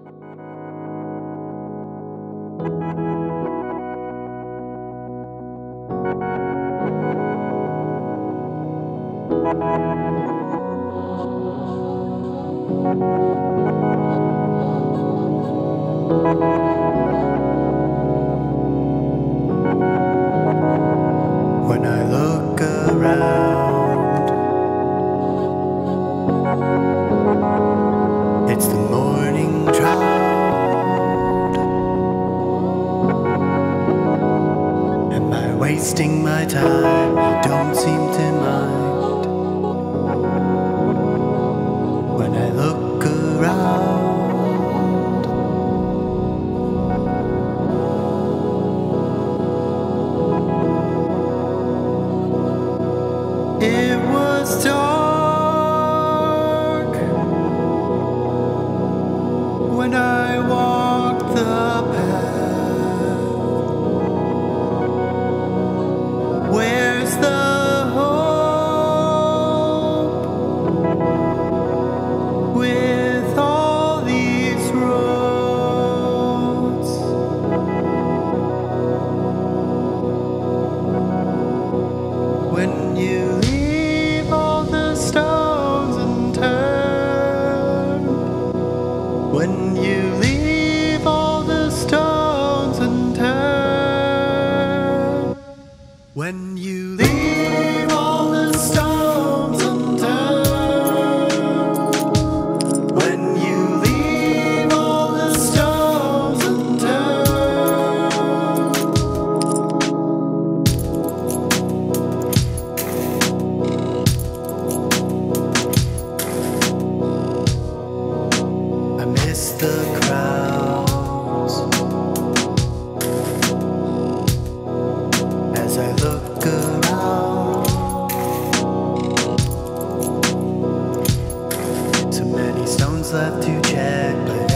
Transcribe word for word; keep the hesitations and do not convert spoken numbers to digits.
When I look around, it's the morning drought. Am I wasting my time? You don't seem to mind. When I look around, it was dark when I walked the path. Where's the hope with all these roads? When you leave all the stones unturned, when you leave all the stones unturned, when you leave all the stones unturned, when you leave all the stones unturned, I miss the crowds as I look around. Too many stones left to check, but